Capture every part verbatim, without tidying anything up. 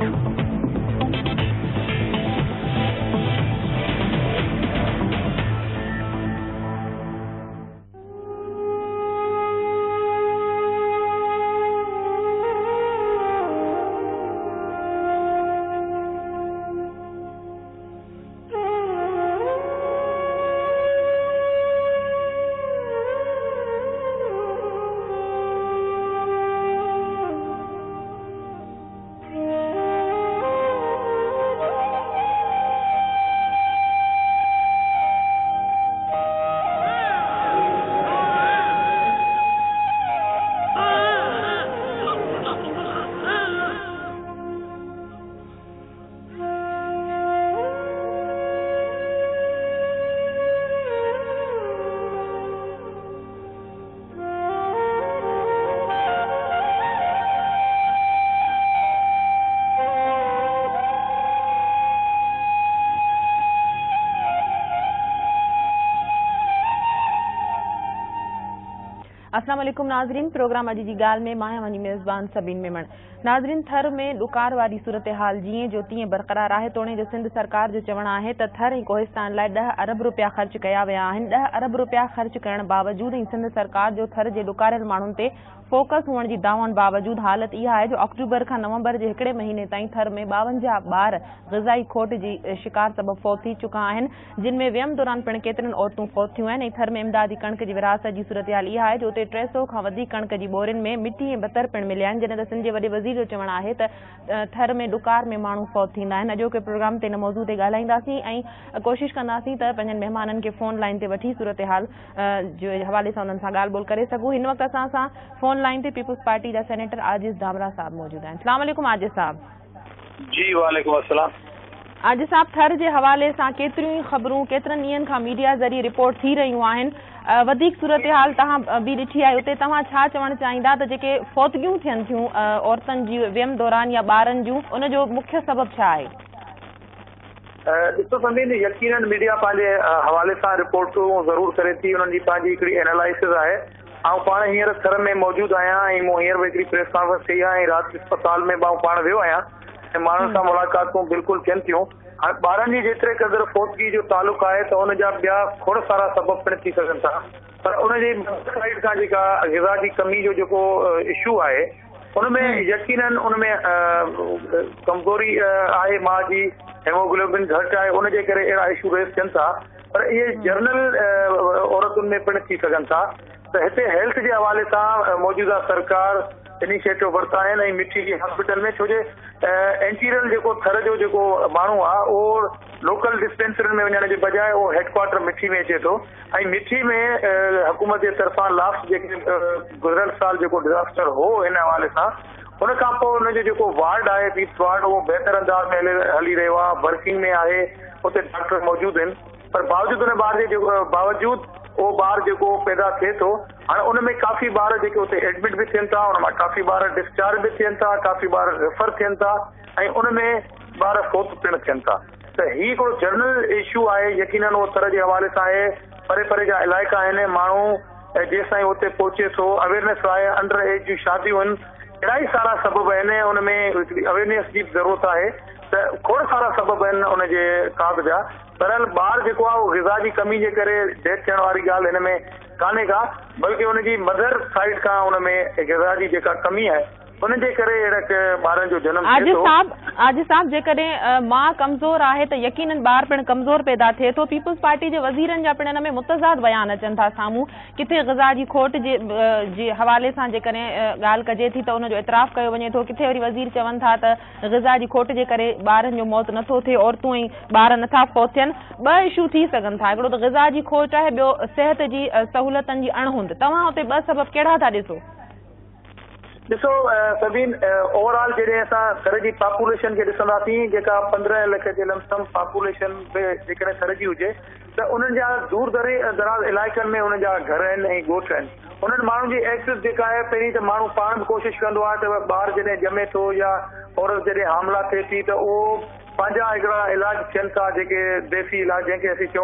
अस्सलाम वालेकुम नाज़रीन, प्रोग्राम अॼु जी ॻाल्हि में मां वञी मेज़बान सबीन मेमण। नाज़रीन, थर में ॾुकार वारी सूरत हाल जीअं जो तीअं बरक़रार आहे। तोणे जो सिंध सरकार जो चवणु आहे त थर ऐं कोहिस्तान लाइ ॾह अरब रुपया ख़र्च कया विया आहिनि। ॾह अरब रुपया ख़र्च करण बावजूद ऐं सिंध सरकार जो थर जे ॾुकारियल माण्हुनि ते फोकस हुअण जी दावनि बावजूद हालत इहा आहे जो अक्टूबर खां नवंबर जे हिकिड़े महीने ताईं थर में ॿावंजाह ॿार ग़िज़ाई खोट जी शिकार सबबि फौत थी चुका आहिनि, जिन में वियम दौरान पिण केतिरनि औरतूं फौत थियूं आहिनि। ऐं थर में इमदादी कणिक जी विरासत जी सूरत हाल इहा आहे जो उते टे सौ खां वधीक कणिक जी बोरियुनि में मिटी ऐं बतर पिण मिलिया आहिनि। जॾहिं त सिंध जे वॾे वज़ीर जो चवणु आहे त थर में ॾुकार में माण्हू फौत थींदा आहिनि। अॼोके प्रोग्राम ते इन मौज़ू ते ॻाल्हाईंदासीं ऐं कोशिशि कंदासीं त पंहिंजनि महिमाननि खे फ़ोन लाइन ते वठी सूरत हाल जे हवाले सां उन्हनि सां ॻाल्हि ॿोल करे सघूं। हिन वक़्तु असां सां फ़ोन लाइन ते पीपुल्स पार्टी जा सेनेटर आजिज़ दामरा साहब मौजूद आहिनि। अस्सलाम वालेकुम आजिज़ साहब। जी वालेकुम अस्सलाम। आजिज़ साहब, थर जे हवाले सां केतिरियूं ई ख़बरूं केतिरनि ॾींहंनि खां मीडिया ज़रिए रिपोर्ट थी रहियूं आहिनि। वधीक सूरत हाल तव्हां बि ॾिठी आहे, उते तव्हां छा चवणु चाहींदा त जेके फौतगियूं थियनि थियूं औरतुनि जी वियम दौरान या ॿारनि जूं, उनजो मुख्य सबबु छा आहे? ॾिसो समीन, यकीनन मीडिया पंहिंजे हवाले सां रिपोर्टूं ज़रूरु करे थी, उन्हनि जी पंहिंजी हिकिड़ी एनालिसिस आहे। ऐं पाण हींअर थर में मौजूदु आहियां ऐं मूं हींअर बि हिकिड़ी प्रेस कॉन्फ्रेंस कई आहे ऐं राति अस्पताल में मां पाण वियो आहियां ऐं माण्हुनि सां मुलाक़ातूं बिल्कुलु थियनि थियूं। हाणे ॿारनि जी जेतिरे क़दुरु फौतगी जो तालुक़ु आहे त हुनजा ॿिया खोड़ सारा सबब पिण थी सघनि था, पर उनजी साइड खां जेका ग़िज़ा जी कमी जो जेको इशू आहे उनमें यकीनन उनमें कमज़ोरी आहे, माउ जी हेमोग्लोबिन घटि आहे, उनजे करे अहिड़ा इशू रेस थियनि था, पर इहे जनरल औरतुनि में पिण थी सघनि था। त हिते हेल्थ जे हवाले सां मौजूदा सरकार इनिशिएटिव वरिता आहिनि ऐं मिठी जी हॉस्पिटल में, छो जे एंटीरियल जेको थर जो जेको माण्हू आहे उहो लोकल डिस्पेंसरियुनि में वञण जे बजाए उहो हेडक्वार्टर मिठी में अचे थो ऐं मिठी में हुकूमत जे तरफ़ां लास्ट जेके गुज़िरियल साल जेको डिज़ास्टर हो हिन हवाले सां, उन खां पोइ हुनजो जेको वार्ड आहे पीस वार्ड उहो बहितर अंदाज़ में हली रहियो आहे, वर्किंग में आहे, उते डॉक्टर मौजूदु आहिनि, पर बावजूदि उन ॿार जे जेको बावजूद उहो ॿार जेको पैदा थिए थो, हाणे उन में काफ़ी ॿार जेके उते एडमिट बि थियनि था, उन मां काफ़ी ॿार डिस्चार्ज बि थियनि था, काफ़ी ॿार रेफर थियनि था ऐं उन में ॿार फौत पिण थियनि था। त हीउ हिकिड़ो जनरल इशू आहे, यकीनन उहो थर जे हवाले सां आहे। परे परे जा इलाइक़ा आहिनि, माण्हू जेसि ताईं उते पहुचे थो, अवेयरनेस आहे, अंडर एज जूं शादियूं आहिनि, अहिड़ा ई सारा सबब आहिनि, उन में हिकिड़ी अवेयरनेस जी ज़रूरत आहे। त खोड़ सारा सबब आहिनि उनजे काग जा, बहरहाल ॿार जेको आहे उहो ग़िज़ा जी कमी जे करे डेथ थियण वारी ॻाल्हि हिन में कान्हे का, बल्कि उनजी मदर साइड खां उन में ग़िज़ा जी जेका कमी आहे उनजे करे अहिड़ा ॿारनि जो जनम थिए थो। आजिज़ साहब, जेकॾहिं मां कमज़ोर आहे त यकीनन ॿार पिण कमज़ोर पैदा थिए थो। पीपुल्स पार्टी जे वज़ीरनि जा पिण हिन में मुतज़ाद बयान अचनि था साम्हूं, किथे ग़िज़ा जी खोट जे जे हवाले सां जेकॾहिं ॻाल्हि कजे थी त उनजो इतराफ़ कयो वञे थो, किथे वरी वज़ीर चवनि था त ग़िज़ा जी खोट जे करे ॿारनि जो मौत नथो थिए, औरतूं ऐं ॿार नथा फौत थियनि। ॿ इशू थी सघनि था, हिकिड़ो त ग़िज़ा जी खोट आहे, ॿियो सिहत जी सहूलियतनि जी अणहुंद। तव्हां उते ॿ सबब कहिड़ा था ॾिसो? ॾिसो सभिन, ओवरऑल जॾहिं असां थर जी पॉपुलेशन खे ॾिसंदासीं, जेका पंद्रहं लख जे लमसम पॉपुलेशन जेकॾहिं थर जी हुजे त उन्हनि जा दूर दरे दराज़ इलाइक़नि में उन्हनि जा घर आहिनि ऐं ॻोठ आहिनि। उन्हनि माण्हुनि जी एक्सेस जेका आहे, पहिरीं त माण्हू पाण बि कोशिशि कंदो आहे त ॿार जॾहिं ॼमे थो या औरत जॾहिं हामला थिए थी त उहो पंहिंजा हिकिड़ा इलाज थियनि था, जेके देसी इलाज जंहिंखे असीं चऊं,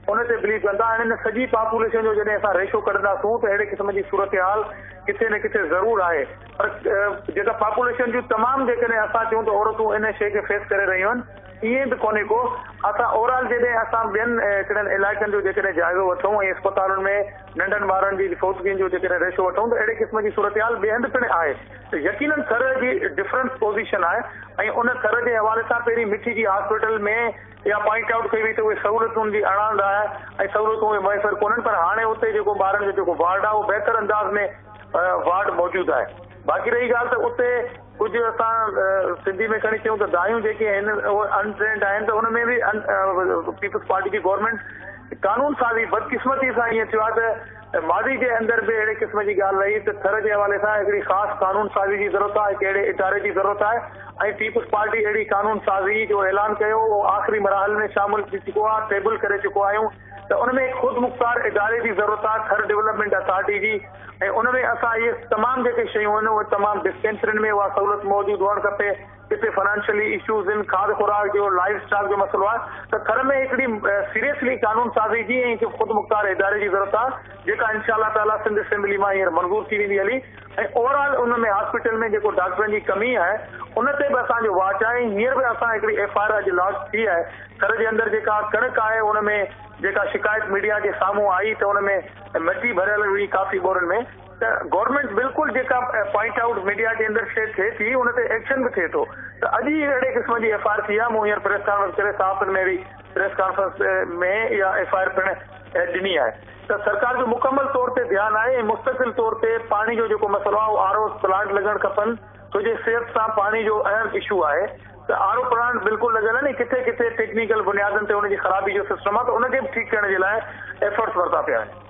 उन ते बिलीव कंदा आहिनि। इन सॼी पॉपुलेशन जो जॾहिं असां रेशो कढंदासूं त अहिड़े क़िस्म जी सूरत हाल किथे न किथे ज़रूरु आहे। पर जेका पॉपुलेशन जूं तमामु जेकॾहिं असां चऊं त औरतूं इन शइ खे फेस करे रहियूं आहिनि, ईअं बि कोन्हे को। असां ओवरऑल जॾहिं असां ॿियनि हिकिड़नि इलाइक़नि जो जेकॾहिं जाइज़ो वठूं ऐं अस्पतालुनि में नंढनि ॿारनि जी फ़ौतगियुनि जो जेकॾहिं रेशो वठूं त अहिड़े क़िस्म जी सूरत हाल ॿिए हंधि पिणु आहे। त यकीननि थर जी डिफरेंस पोज़ीशन आहे ऐं उन थर जे हवाले सां पहिरीं मिठी जी हॉस्पिटल में या पॉइंट आउट कई वई त उहे सहूलियतुनि जी अणांड आहे ऐं सहूलियतूं उहे मुयसरु कोन्हनि। पर हाणे उते जेको ॿारनि जो जेको वार्ड आहे उहो बहितर अंदाज़ में वार्ड मौजूदु आहे। बाक़ी रही ॻाल्हि त उते कुझु असां सिंधी में खणी चऊं त दायूं जेके आहिनि उहे अनट्रेंड आहिनि, त उन में बि पीपल्स पार्टी जी गवर्नमेंट कानून साज़ी बदकिस्मती सां ईअं थियो आहे त माज़ी जे अंदरि बि अहिड़े क़िस्म जी ॻाल्हि रही त थर जे हवाले सां हिकिड़ी ख़ासि कानून साज़ी जी ज़रूरत आहे, कहिड़े इदारे जी ज़रूरत आहे ऐं पीपल्स पार्टी अहिड़ी कानून साज़ी जो ऐलान कयो उहो आख़िरी मरहल में शामिल थी चुको आहे, टेबल करे चुको आहियूं। त उन में ख़ुदि मुख़्तार इदारे जी ज़रूरत आहे, थर डेवलपमेंट अथॉरिटी जी, ऐं उन में असां इहे तमामु जेके शयूं आहिनि उहे तमामु डिस्पेंसरियुनि में उहा सहूलियत मौजूदु हुअणु खपे। किथे फाइनेंशियली इशूज़ आहिनि, खाद खुराक जो लाइफ स्टाइल जो मसइलो आहे, त थर में हिकिड़ी सीरियसली कानून साज़ी जी ऐं ख़ुदि मुख़्तार इदारे जी ज़रूरत आहे जेका इनशाअल्लाह ताला सिंध असेंबली मां हींअर मंज़ूर थी वेंदी हली। ऐं ओवरऑल उन में हॉस्पिटल में जेको डॉक्टरनि जी कमी आहे उन ते बि असांजो वाच आहे। हींअर बि असां हिकिड़ी एफ आई आर अॼु लॉन्च थी आहे। थर जे अंदरि जेका कणिक आहे उन में जेका शिकायत मीडिया जे साम्हूं आई त उन में मिटी भरियल हुई काफ़ी बोरनि में, त गवर्नमेंट बिल्कुलु जेका पॉइंट आउट मीडिया जे अंदरि शइ थिए थी उन ते एक्शन बि थिए थो। त अॼु ई अहिड़े क़िस्म जी एफ आई आर थी आहे। मूं हींअर प्रेस कॉन्फ्रेंस करे सहाफ़ियुनि में बि प्रेस कॉन्फ्रेंस में इहा एफ आई आर पिणु ॾिनी आहे। त सरकार जो मुकमल तौर ते ध्यानु आहे ऐं मुस्तक़िल तौर ते पाणी जो जेको मसइलो आहे उहो आर ओ प्लांट लॻणु खपनि, छो जे सिहत सां पाणी जो अहम इशू आहे। त आर ओ प्लांट बिल्कुलु लॻल आहे नी, किथे किथे टेक्निकल बुनियादनि ते उनजी ख़राबी जो सिस्टम आहे, त उनखे बि ठीकु करण जे लाइ एफर्ट्स वरिता पिया आहिनि।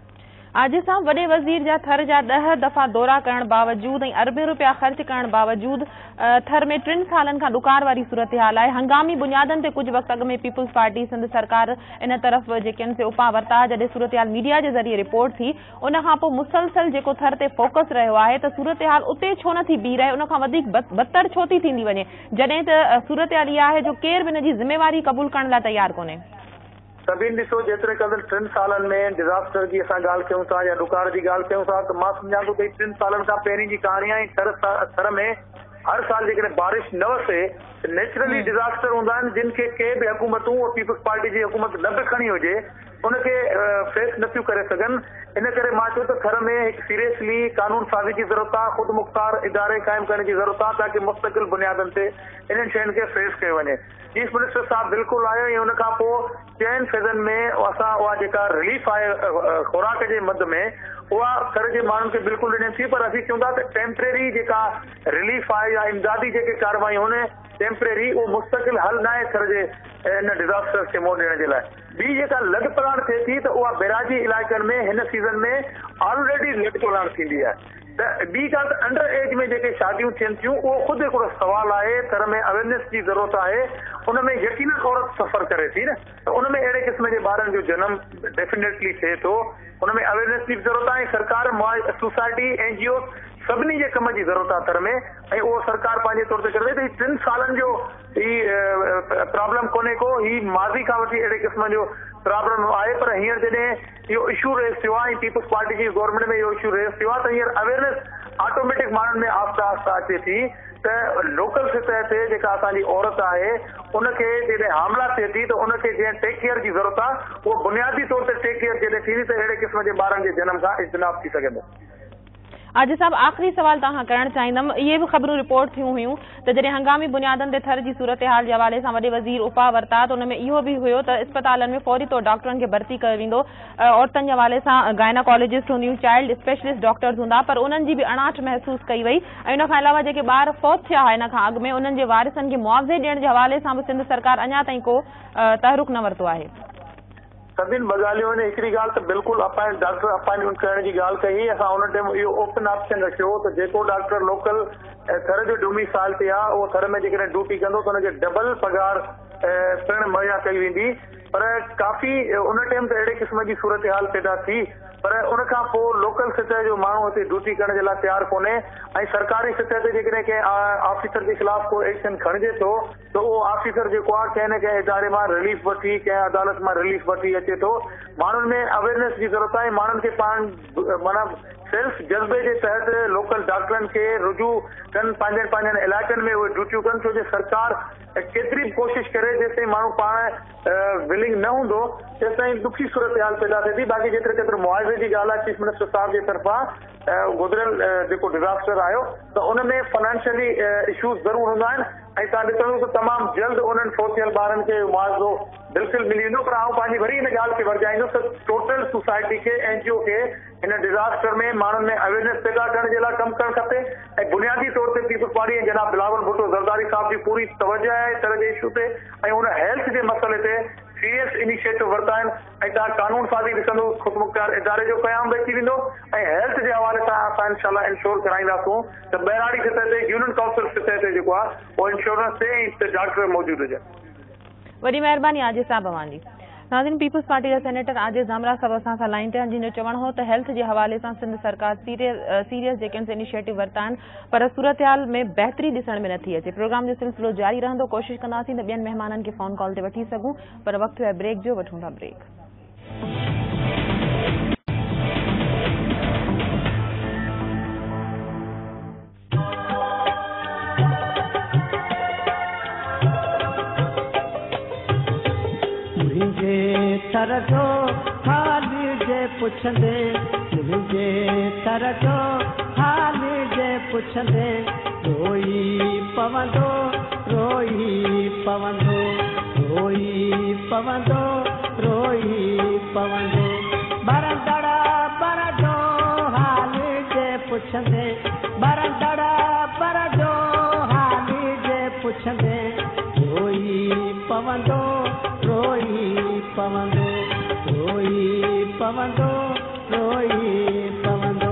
अॼु सां वॾे वज़ीर जा थर जा ॾह दफ़ा दौरा करण बावजूदि ऐं अरबे रुपया ख़र्च करण बावजूदि थर में टिनि सालनि खां ॾुकार वारी सूरत हाल आहे। हंगामी बुनियादनि ते कुझु वक़्त अॻु में पीपल्स पार्टी सिंध सरकार इन तरफ़ जेके आहिनि से उपा वरिता। जॾहिं सूरत हाल मीडिया जे ज़रिए रिपोर्ट थी उन खां पोइ मुसलसल जेको थर ते फोकस रहियो आहे त सूरत हाल उते छो नथी बीह रहे, उन खां वधीक बदतर छो थी थींदी वञे, जॾहिं त सूरत हाल इहा आहे जो केर बि इन जी ज़िम्मेवारी क़बूल करण लाइ तयारु कोन्हे। सभिनि ॾिसो जेतिरे क़दुरु टिनि सालनि में डिज़ास्टर जी असां ॻाल्हि कयूं था या ॾुकार जी ॻाल्हि कयूं था त मां सम्झां थो भई टिनि सालनि खां पहिरीं जी कहाणी आहे। थर थर में हर साल जेकॾहिं बारिश न वसे नेचुरली डिज़ास्टर हूंदा आहिनि जिन खे के बि हुकूमतूं पीपल्स पार्टी जी हुकूमत न बि खणी हुजे उनखे फेस नथियूं करे सघनि। इन करे मां चयो त थर में हिकु सीरियसली कानून साज़ी जी ज़रूरत आहे, ख़ुदि मुख़्तार इदारे क़ाइमु करण जी ज़रूरत आहे ताकी मुस्तक़िल बुनियादनि ते इन्हनि शयुनि खे फेस कयो वञे। चीफ मिनिस्टर साहब बिल्कुलु आयो ऐं उन खां पोइ चइनि फेज़नि में असां उहा जेका रिलीफ आहे खुराक जे मद में उहा थर जे माण्हुनि खे बिल्कुलु ॾिने थी। पर असीं चऊं था त टेम्परेरी जेका रिलीफ आहे या इमदादी जेके कारवायूं आहिनि टेम्परेरी उहो मुस्तक़िल हल न आहे थर जे इन डिज़ास्टर खे मोड़ ॾियण जे लाइ। ॿी जेका लॻ पलाण थिए थी त उहा बैराजी इलाइक़नि में हिन सीज़न में ऑलरेडी लॻ पलाण थींदी आहे। त ॿी ॻाल्हि त अंडर एज में जेके शादियूं थियनि थियूं उहो ख़ुदि हिकिड़ो सुवालु आहे। थर में अवेयरनेस जी ज़रूरत आहे, उन में यकीनन औरत सफ़र करे थी न, त उन में अहिड़े क़िस्म जे ॿारनि जो जनम डेफिनेटली थिए थो। उन में अवेयरनेस जी ज़रूरत आहे। सरकार सोसाइटी एन जी ओ सभिनी जे कम जी ज़रूरत आहे थर में ऐं उहो सरकार पंहिंजे तौर ते करे थी। टिनि सालनि जो ही प्रॉब्लम कोन्हे को, ही माज़ी खां वठी अहिड़े क़िस्म जो प्रॉब्लम आहे। पर हींअर जॾहिं इहो इशू रेस थियो आहे ऐं पीपल्स पार्टी जी गवर्नमेंट में इहो इशू रेस थियो आहे त हींअर अवेयरनेस ऑटोमेटिक माण्हुनि में आहिस्ता आहिस्ता अचे थी त लोकल सतह ते जेका असांजी औरत आहे उनखे जॾहिं हामला थिए थी त उनखे जीअं टेक केयर जी ज़रूरत आहे उहो बुनियादी तौर ते टेक केयर जॾहिं थींदी त अहिड़े क़िस्म जे ॿारनि जे जनम खां इज्तनाब थी सघंदो। अॼु साहब आख़िरी सवाल तव्हां करणु चाहींदमि। इहे बि ख़बरूं रिपोर्ट थियूं हुयूं त जॾहिं हंगामी बुनियादनि ते थर जी सूरत हाल जे हवाले सां वॾे वज़ीर उपा वरिता त उन में इहो बि हुयो त अस्पतालनि में फौरी तौर डॉक्टरनि खे भर्ती कयो वेंदो। औरतुनि जे हवाले सां गायनाकोलॉजिस्ट हूंदियूं, चाइल्ड स्पेशलिस्ट डॉक्टर्स हूंदा, पर उन्हनि जी बि अणाट महसूसु कई वई ऐं उन खां अलावा जेके ॿार फौत थिया हुआ हिन खां अॻु में उन्हनि जे वारिसनि खे मुआवज़े ॾियण जे हवाले सां बि सिंध सरकार अञा ताईं को तहरुक न वरितो आहे। सभिनि ॿ ॻाल्हियूं आहिनि। हिकिड़ी ॻाल्हि त बिल्कुलु अपॉइंट डॉक्टर अपॉइंटमेंट करण जी ॻाल्हि कई। असां हुन टाइम इहो ओपन ऑप्शन रखियो त जेको डॉक्टर लोकल थर जो डोमिसाइल ते आहे उहो थर में जेकॾहिं ड्यूटी कंदो त हुनखे डबल पघार पिणु मुहैया कई वेंदी। पर काफ़ी उन टाइम त अहिड़े क़िस्म जी सूरत हाल पैदा थी पर उन खां पोइ लोकल सतह जो माण्हू हिते ड्यूटी करण जे लाइ तयारु कोन्हे ऐं सरकारी सतह ते जेकॾहिं कंहिं ऑफिसर जे ख़िलाफ़ को एक्शन खणिजे थो त उहो ऑफिसर जेको आहे कंहिं न कंहिं इदारे मां रिलीफ वठी कंहिं अदालत मां रिलीफ वठी अचे थो। माण्हुनि में अवेयरनेस जी ज़रूरत आहे। माण्हुनि खे पाण माना सेल्फ जज़्बे जे तहत लोकल डॉक्टरनि खे रुजू कनि, पंहिंजनि पंहिंजनि इलाइक़नि में उहे ड्यूटियूं कनि, छो जो सरकार केतिरी बि कोशिशि करे जेसिताईं माण्हू पाण विलिंग न हूंदो तेसिताईं दुखी सूरत हाल पैदा थिए थी। बाक़ी जेतिरे केतिरो मुआवज़े जी ॻाल्हि आहे, चीफ मिनिस्टर साहिब जे तरफ़ां गुज़िरियल जेको डिज़ास्टर आयो त उन में फाइनेंशियली इशूज़ ज़रूरु हूंदा आहिनि ऐं तव्हां ॾिसंदो त तमामु जल्द उन्हनि फोथियल ॿारनि खे मुआवज़ो बिल्कुलु मिली वेंदो। पर आउं पंहिंजी वरी हिन ॻाल्हि खे वरजाईंदुसि त टोटल सोसाइटी खे एनजीओ खे हिन डिज़ास्टर में माण्हुनि में अवेयरनेस पैदा करण जे लाइ कमु करणु खपे ऐं बुनियादी तौर ते पीपुल्स पार्टी ऐं जनाब बिलावल भुट्टो ज़रदारी साहिब जी पूरी तवजो आहे तरह जे इशू ते ऐं उन हेल्थ जे मसइले ते सीरियस इनिशिएटिव वरिता आहिनि ऐं तव्हां कानून साज़ी ॾिसंदो ख़ुदमुख्तियार इदारे जो क़याम बि अची वेंदो ऐं हेल्थ जे हवाले सां असां इनशाला इंश्योर कराईंदासूं त बहिराड़ी सतह ते यूनियन काउंसिल सतह ते जेको आहे उहो इंश्योरेंस ते ऐं डॉक्टर मौजूदु हुजनि। वॾी महिरबानी आजिज़ साहब अवांजी। नाज़रीन, पीपल्स पार्टी जा सेनेटर आजिज़ ज़ामरा साहब असां सां लाइन ते आहिनि, जिन जो चवणु हो त हेल्थ जे हवाले सां सिंध सरकार सीरियस सीरियस जेके इनिशिएटिव वरिता आहिनि पर सूरतहाल में बहितरी ॾिसण में नथी अचे। प्रोग्राम जो सिलसिलो जारी रहंदो, कोशिशि कंदासीं त ॿियनि महिमाननि खे फ़ोन कॉल ते वठी सघूं, पर वक़्तु आहे ब्रेक जो, वठूं था ब्रेक। तर जो हाल जे पुछंदे मुझे तर जो हाल जे पुछंदे रोई पवंदो रोई पवंदो रोई पवंदो रोई पवंदो बरंदड़ा बर जो हाल जे पुछंदे बरंदड़ा बर जो हाल जे पुछंदे रोई पवंदो रोई पवंदो रोई पवंदो रोई पवंदो।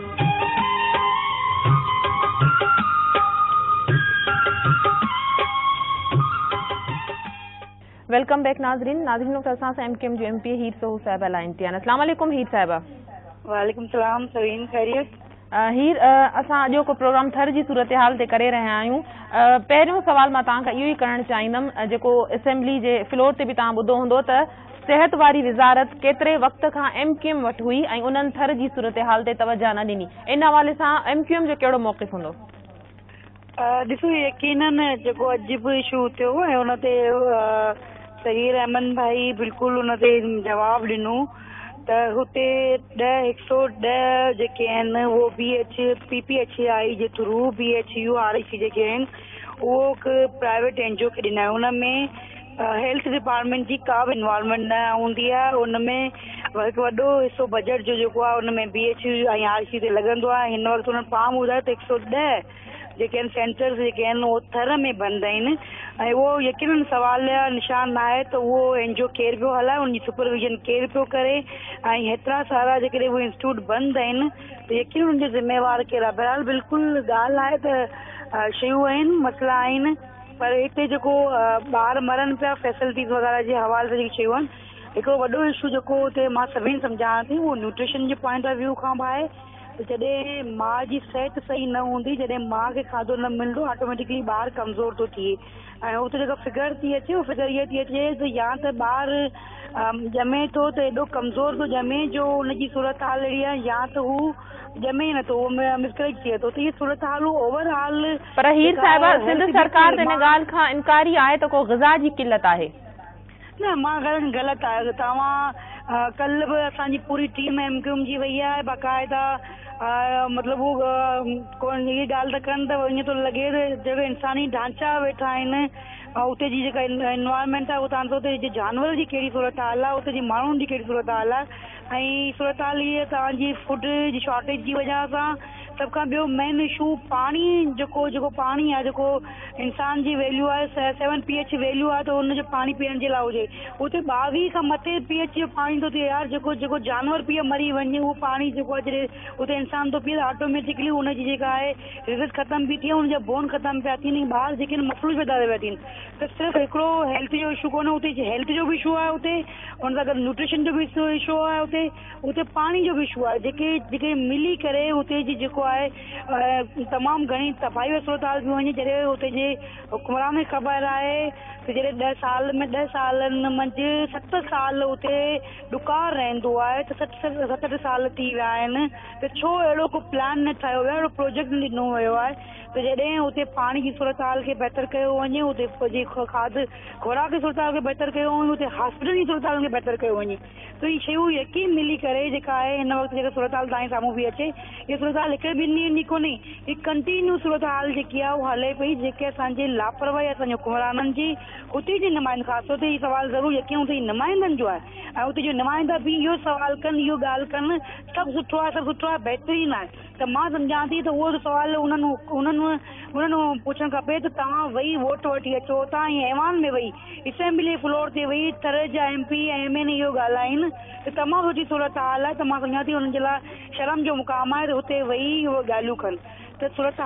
वेलकम बैक नाज़रीन। नाज़रीन वक्त असां सां एमकेएम जो एमपी हीर सोहू साहिब लाइन ते आहिनि। अस्सलाम वालेकुम हीर साहिबा। वालेकुम सलाम सरीन, खैरियत? हीर असां अॼोको प्रोग्राम थर जी सूरत हाल ते करे रहिया आहियूं। पहिरियों सवाल मां तव्हां खां इहो ई करणु चाहींदमि, जेको असेंबली जे फ्लोर ते बि तव्हां ॿुधो हूंदो त सिहत वारी वज़ारत केतिरे वक़्त खां एमक्यूएम वटि हुई ऐं उन्हनि थर जी सूरत हाल ते तवजा न ॾिनी, इन हवाले सां एमक्यूएम जो कहिड़ो मौक़िफ़ हूंदो? ॾिसो, यकीनन जेको अॼु बि इशू थियो ऐं हुन ते सहीर अहमद भाई बिल्कुलु हुन ते जवाबु ॾिनो त हुते ॾह हिकु सौ ॾह जेके आहिनि उहो B H P P H I J through B H U R I C जेके आहिनि उहो हिकु प्राइवेट एनजीओ खे ॾिना। हुनमें हेल्थ डिपार्टमेंट जी का बि इन्वॉल्वमेंट न हूंदी आहे। उनमें हिकु वॾो हिसो बजट जो जेको आहे उनमें बी एच यू ऐं आर सी ते लॻंदो आहे। हिन वक़्तु हुननि पाण ॿुधायो त हिकु सौ ॾह जेके आहिनि सेंटर्स जेके आहिनि उहो थर में बंदि आहिनि ऐं उहो यकीनन सवाल या निशान न आहे त उहो एनजीओ केरु पियो हलाए, उनजी सुपरविजन केरु पियो करे ऐं हेतिरा सारा जेकॾहिं उहे इंस्टीट्यूट बंदि आहिनि त यकीनन उनजो ज़िम्मेवार केरु आहे। बहरहाल बिल्कुलु ॻाल्हि आहे त शयूं आहिनि, मसइला आहिनि, पर हिते जेको ॿार मरनि पिया फैसिलिटीज़ वग़ैरह जे हवाले सां जेकी शयूं आहिनि, हिकिड़ो वॾो इशू जेको हुते मां सभिनी सम्झायां थी उहो न्यूट्रिशन जे पॉइंट ऑफ व्यू खां बि आहे। जॾहिं माउ जी सिहत सही न हूंदी, जॾहिं माउ खे खाधो न मिलंदो, ऑटोमेटिकली ॿारु कमज़ोर थो थिए ऐं हुते जेका फिगर थी अचे उहा फिगर इहा थी अचे त या त ॿारु ॼमे थो त एॾो कमज़ोर थो ॼमे जो हुनजी सूरत हाल अहिड़ी आहे, या त हू ॼमे ई नथो, उहो मिसकरेज थिए थो। त इहे सूरत हाल ओवरऑल पर हीर साहिबा सिंध सरकार त हिन ॻाल्हि खां इनकारी आहे त को ग़िज़ा जी किल्लत आहे। न, मां ग़लति आहे। तव्हां कल्ह बि असांजी पूरी टीम एमक्यूएम जी वई आहे, बाक़ाइदा मतिलबु उहो कोन इहा ॻाल्हि त कनि त ईअं थो लॻे त जेके इंसानी ढांचा वेठा आहिनि उते जी जेका इन्वायरमेंट आहे उहो तव्हां उते जे जानवर जी कहिड़ी सूरत हाल आहे, उते जी माण्हुनि जी कहिड़ी सूरत हाल आहे ऐं सूरत हाल इहा तव्हांजी फूड जी शॉर्टेज जी वजह सां सभ खां ॿियो मेन इशू पाणी जेको जेको पाणी आहे जेको इंसान जी वैल्यू आहे सेवन पी एच वैल्यू आहे त हुनजो पाणी पीअण जे लाइ हुजे उते ॿावीह खां मथे पी एच जो पाणी थो थिए यार जेको जेको जानवर पीए मरी वञे उहो पाणी जेको आहे जॾहिं उते इंसान थो पीए त ऑटोमेटिकली हुनजी जेका आहे रिज़त ख़तमु बि थी हुनजा बोन ख़तमु पिया थियनि ॿार जेके आहिनि मसलूज पैदा पिया थियनि त सिर्फ़ु हिकिड़ो हेल्थ जो इशू कोन्हे उते हेल्थ जो बि इशू आहे उते हुन सां गॾु न्यूट्रिशन जो बि इशू आहे उते उते पाणी जो बि इशू आहे जेके जेके मिली करे उते जी जेको आहे तमामु घणी सफ़ाई सूरत हाल बि वञे जॾहिं उते जे हुकुमरान खे ख़बर आहे त जॾहिं ॾह साल में ॾह सालनि मंझि सत साल उते ॾुकार रहंदो आहे त सठ सतरि साल थी विया आहिनि त छो अहिड़ो को प्लान न ठाहियो वियो आहे अहिड़ो प्रोजेक्ट न ॾिनो वियो आहे त जॾहिं उते पाणी जी सूरत हाल खे बहितर कयो वञे उते जी खाद खुराक जी सूरत हाल खे बहितर कयो वञे उते हॉस्पिटल जी सूरत हाल खे बहितर कयो वञे त इहे शयूं यकीन मिली करे जेका आहे हिन वक़्तु जेका सूरत हाल तव्हांजे साम्हूं बि अचे इहा सूरत हाल हिकु ॿिनि ॾींहंनि जी कोन्हे हीअ कंटिन्यू सूरत हाल जेकी आहे उहा हले पई जेके असांजे लापरवाही असांजे हुकुमराननि जी उते जी नुमाइंद ख़ासि तौर ते इहो सवाल ज़रूरु यकीन उते नुमाइंदनि जो आहे ऐं उते जो नुमाइंदा बि इहो सवाल कनि इहो ॻाल्हि कनि सभु सुठो आहे सभु सुठो आहे बहितरीनु आहे त मां सम्झां थी त उहो सवाल उन्हनि उन्हनि उन्हनि पुछणु खपे त तव्हां वेही वोट वठी अचो तव्हां ईअं ऐवान में वेही असेंबली फ्लोर ते वेही थर जा एम पी ऐं एम एन इहो ॻाल्हाइनि त तमामु सुठी सूरत हाल आहे त मां सम्झां थी हुननि जे लाइ शर्म जो मुक़ाम आहे त हुते वेही उहे ॻाल्हियूं कनि त सूरत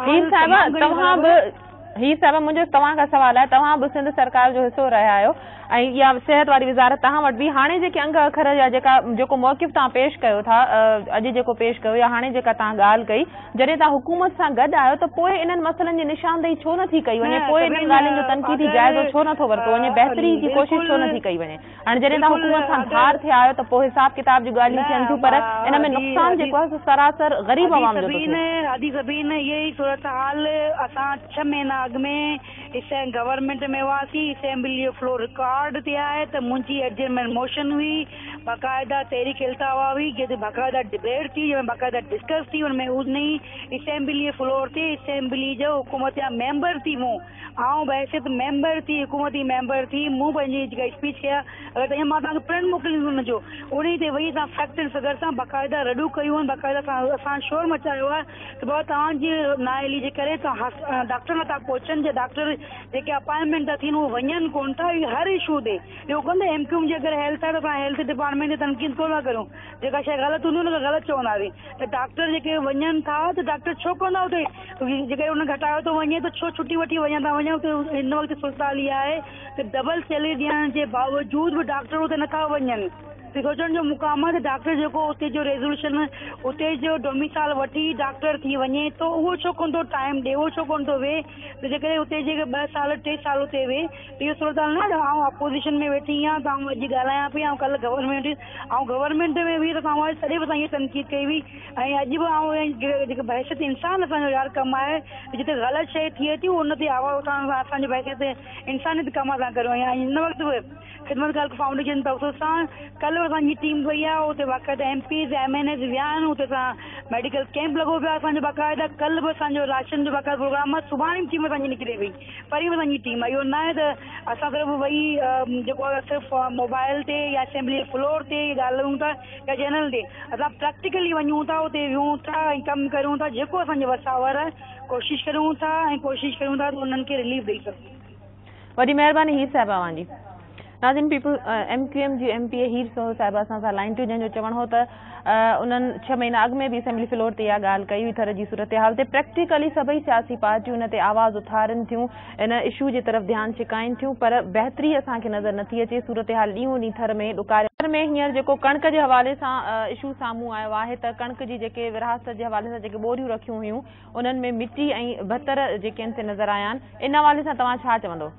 हाल ही साहिब मुंहिंजो तव्हां खां सवाल आहे तव्हां बि सिंध सरकार जो हिसो रहिया आहियो ऐं इहा सिहत वारी वज़ारत तव्हां वटि बि हाणे जेके अंग अखर या जेका जेको मौक़िफ़ तव्हां पेश कयो था अॼु जेको पेश कयो या हाणे जेका तव्हां ॻाल्हि कई जॾहिं तव्हां हुकूमत सां गॾु आहियो त पोइ इन्हनि मसइलनि जी निशानदेही छो नथी कई वञे पोइ इन्हनि ॻाल्हियुनि जो तनक़ीदी जाइज़ो छो नथो वरितो वञे बहितरी जी कोशिशि छो नथी कई वञे हाणे जॾहिं तव्हां हुकूमत सां धार थिया आहियो त पोइ हिसाब किताब जी ॻाल्हियूं थियनि थियूं पर इन में नुक़सान जेको आहे सरासर ग़रीब आवाम जो अदी सभीन इहे ई सूरत हाल असां छह महीना अॻु में इसे गवर्नमेंट में हुआसीं असेंबली जो फ्लोर रिकॉर्ड थिया आहे त मुंहिंजी एडजमेंट मोशन हुई बाक़ाइदा तहरीक इल्तवा हुई जंहिं ते बाक़ाइदा डिबेट थी जंहिंमें बाक़ाइदा डिस्कस थी हुन में उन असेंबली जे फ्लोर ते असेंबली जो हुकूमत जा मेंबर थी मूं ऐं बहसियत मेंबर थी हुकूमती मेंबर थी मूं पंहिंजी जेका स्पीच कया अगरि त मां तव्हांखे प्रिंट मोकिलींदुमि हुनजो उन ते वेही असां फैक्ट एंड फिगर सां बाक़ाइदा रॾूं कयूं आहिनि बाक़ाइदा असां शोर मचायो आहे त बाबा तव्हांजी नाअहली जे करे तव्हां डॉक्टर नथा पहुचनि जे डॉक्टर जेके अपॉइंटमेंट था थियनि उहे वञनि कोन था हर इशू ते ॿियो कंदे एम क्यूम जी अगरि हेल्थ आहे त असां हेल्थ डिपार्टमेंट जी तनक़ीद कोन था करूं जेका शइ ग़लति हूंदी हुन खे ग़लति चवंदासीं त डॉक्टर जेके वञनि था त डॉक्टर छो कोन था उते जेके हुन घटायो थो वञे त छो छुटी वठी वञनि था वञूं त हिन वक़्तु सूरत हाल इहा आहे त डबल सैलरी ॾियण जे बावजूद बि डॉक्टर उते नथा वञनि सोचण जो मुक़ाम आहे त डॉक्टर जेको उते जो रेज़ोल्यूशन उते जो डोमिसाइल वठी डॉक्टर थी वञे त उहो छो कोन थो टाइम ॾिए उहो छो कोन थो वेहे त जेकॾहिं उते जेके ॿ साल टे साल उते वेहे त इहो सूरत हाल न आउं अपोज़िशन में वेठी आहियां त आउं अॼु ॻाल्हायां पई ऐं कल्ह गवर्नमेंट ऐं गवर्नमेंट में बि त तव्हां तॾहिं बि असां इहा तनक़ीद कई हुई ऐं अॼु बि ऐं जेके बहसियत इंसान असांजो यार कमु आहे जिते ग़लति शइ थिए थी उन ते आवाज़ उठाइण सां असांजी बहसियत इंसानियत कम असां करियो ऐं हिन वक़्तु बि ख़िदमत ख़ल्क़ फाउंडेशन तरफ़ सां कल्ह असांजी टीम वई आहे उते बाक़ाइदा M Ps M N S विया आहिनि उते असां मेडिकल कैंप लॻो पियो आहे असांजो बाक़ाइदा कल्ह बि असांजो राशन जो बाक़ाइदा प्रोग्राम आहे सुभाणे टीम असांजी निकिरे पई परी बि असांजी टीम आहे इहो न आहे त असां सिर्फ़ु वही जेको आहे सिर्फ़ु मोबाइल ते या असेंबली फ्लोर ते ॻाल्हायूं था या चैनल ते असां प्रैक्टिकली वञूं था उते वियूं था ऐं कमु करियूं था जेको असांजे वसावर आहे कोशिशि करियूं था ऐं कोशिशि करियूं था त उन्हनि खे रिलीफ ॾेई सघूं वॾी महिरबानी हीर साहिबा वांजी नाज़िम पीपल एम क्यू एम जी M P A Heer Sohal साहिबा असां सां लाइन टू जंहिंजो चवणु हो त उन्हनि छह महीना अॻु में बि असेंबली फ्लोर ते इहा ॻाल्हि कई हुई थर जी सूरत हाल ते प्रैक्टिकली सभई सियासी पार्टियूं इन ते आवाज़ उथारनि थियूं इन इशू जे तरफ़ ध्यानु छिकाइनि थियूं पर बहितरी असांखे नज़र नथी अचे सूरत हाल ॾींहों ॾींहुं थर में ॾुकार में हींअर जेको कणिक जे हवाले सां इशू साम्हूं आयो आहे त कणिक जी जेके विरासत जे हवाले सां जेके ॿोरियूं रखियूं हुयूं उन्हनि में मिटी ऐं बतर जेके आहिनि से नज़र आया आहिनि इन हवाले सां तव्हां छा चवंदो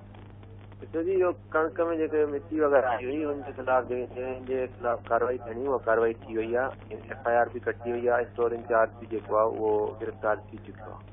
ॾिसो जी इहो कणिक में जेके मिटी वग़ैरह आई हुई हुनजे ख़िलाफ़ जंहिंजे ख़िलाफ़ कार्रवाई थियणी उहा कार्रवाई थी वई आहे एफ आई आर बि कटी वई आहे स्टोर इंचार्ज बि जेको आहे उहो गिरफ़्तार थी चुको आहे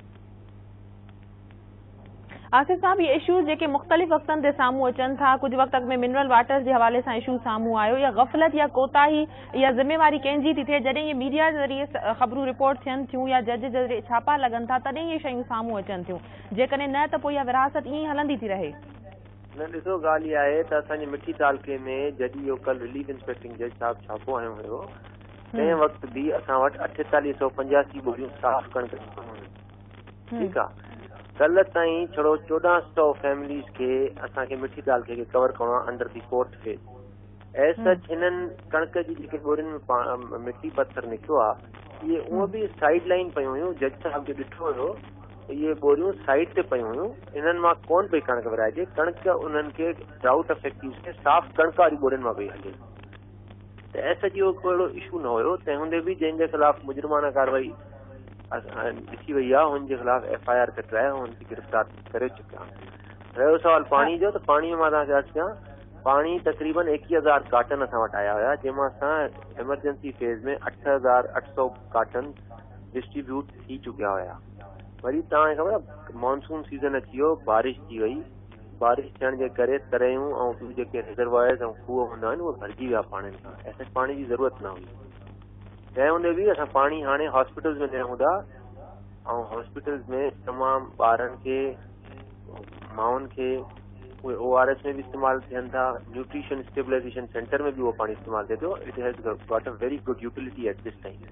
आसिफ साहब ये इशूज़ जेके मुख़्तलिफ़ वक़्तनि ते साम्हूं अचनि था कुझु वक़्त अॻु में मिनरल वाटर जे हवाले सां इशू साम्हूं आयो या ग़फ़लत या कोताही या ज़िम्मेवारी कंहिंजी थी थिए जॾहिं इहे मीडिया जे ज़रिए ख़बरूं रिपोर्ट थियनि थियूं या जज जे ज़रिए छापा लॻनि था तॾहिं इहे शयूं साम्हूं अचनि थियूं जेकॾहिं न त पोइ इहा विरासत ईअं ई हलंदी थी रहे न ॾिसो ॻाल्हि इहा आहे त असांजे मिठी तालुके में जॾहिं इहो कल्ह रिलीफ इंस्पेक्टिंग जज साहिबु छापो आयो हुयो तंहिं वक़्तु बि असां वटि अठेतालीह सौ पंजासी ॿोलियूं साफ़ कणिक जी पयूं आहिनि। ठीकु आहे, कल्ह ताईं छड़ो चोॾहं सौ फैमिलीज़ खे असांखे मिठी दाल खे कवर करणो आहे under the fourth phase. As such हिननि कणिक जी जेके ॿोरियुनि में मिटी पत्थर निकियो आहे इहे उहो बि साइड लाइन पयूं हुयूं। जज साहिब खे ॾिठो हुयो इहे ॿोरियूं साइड ते पयूं हुयूं, इन्हनि मां कोन पई कणिक विराइजे। कणिक उन्हनि खे ड्राउट अफेक्टिव खे साफ़ कणिक वारी ॿोरियुनि मां पई हले। त ऐसा जी को अहिड़ो इशू न हुयो। तंहिं हूंदे बि जंहिंजे ख़िलाफ़ मुजरिमाना कार्रवाई ॾिसी वई आहे हुनजे ख़िलाफ़ एफ आई आर कटाए हुनखे गिरफ़्तार करे चुकिया। रहियो सवाल पाणी जो, त पाणी मां तव्हांखे अर्ज़ु कयां, पाणी तक़रीबन एकवीह हज़ार कार्टन असां वटि आया हुया, जंहिंमां असां एमरजेंसी फेज़ में अठ हज़ार अठ सौ कार्टन डिस्ट्रीब्यूट थी चुकिया हुया। वरी तव्हांखे ख़बर आहे मानसून सीज़न अची वियो, बारिश थी वई, बारिश थियण जे करे तरियूं ऐं ॿियूं जेके रिजर्वायर्स ऐं खूह हूंदा आहिनि उहे भरिजी विया पाणीनि खां। ऐसे पाणी जी ज़रूरत न हुई। तंहिं हूंदे बि असां पाणी हाणे हॉस्पिटल्स में ॾियूं था ऐं हॉस्पिटल्स में तमामु ॿारनि खे माउनि खे उहे ओ आर एस में बि इस्तेमालु थियनि था, न्यूट्रिशन स्टेबलाइजेशन सेंटर में बि उहो पाणी इस्तेमालु थिए थो। It has got a very good utility at this time.